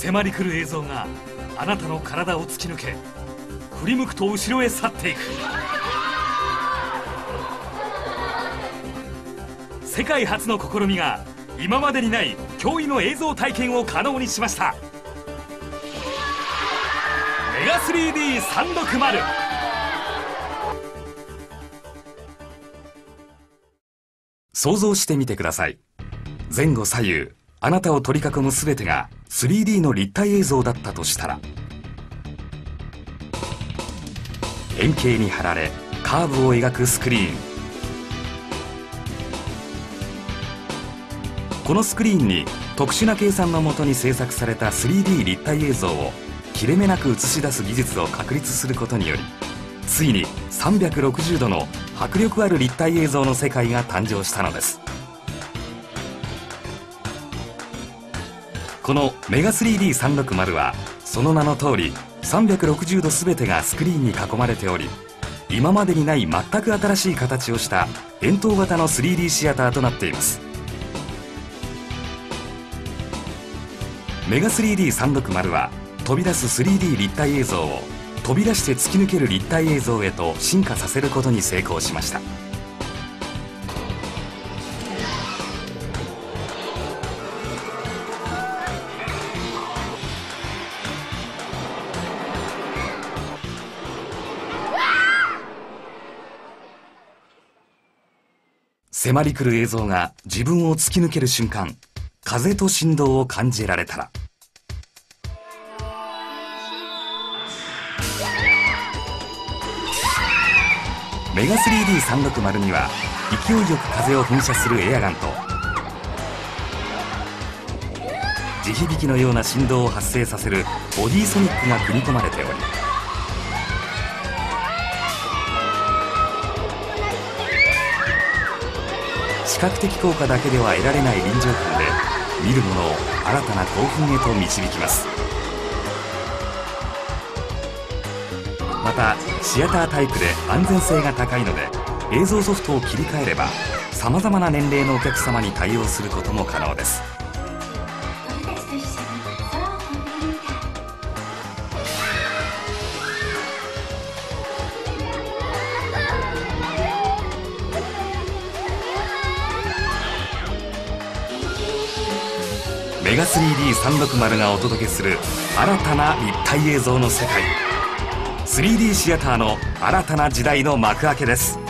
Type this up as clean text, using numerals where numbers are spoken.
迫り来る映像があなたの体を突き抜け、振り向くと後ろへ去っていく。世界初の試みが今までにない驚異の映像体験を可能にしました。メガ 3D360。 想像してみてください。前後左右あなたを取り囲む全てが 3D の立体映像だったとしたら、円形に貼られカーブを描くスクリーン。このスクリーンに特殊な計算のもとに制作された 3D 立体映像を切れ目なく映し出す技術を確立することにより、ついに360度の迫力ある立体映像の世界が誕生したのです。このメガ 3D360 はその名の通り360度全てがスクリーンに囲まれており、今までにない全く新しい形をした円筒型の 3D シアターとなっています。メガ 3D360 は飛び出す 3D 立体映像を飛び出して突き抜ける立体映像へと進化させることに成功しました。迫り来る映像が自分を突き抜ける瞬間、風と振動を感じられたら、メガ 3D360 には勢いよく風を噴射するエアガンと地響きのような振動を発生させるボディソニックが組み込まれており、視覚的効果だけでは得られない臨場感で見る者を新たな興奮へと導きます。またシアタータイプで安全性が高いので、映像ソフトを切り替えればさまざまな年齢のお客様に対応することも可能です。メガ 3D360 がお届けする新たな立体映像の世界、3D シアターの新たな時代の幕開けです。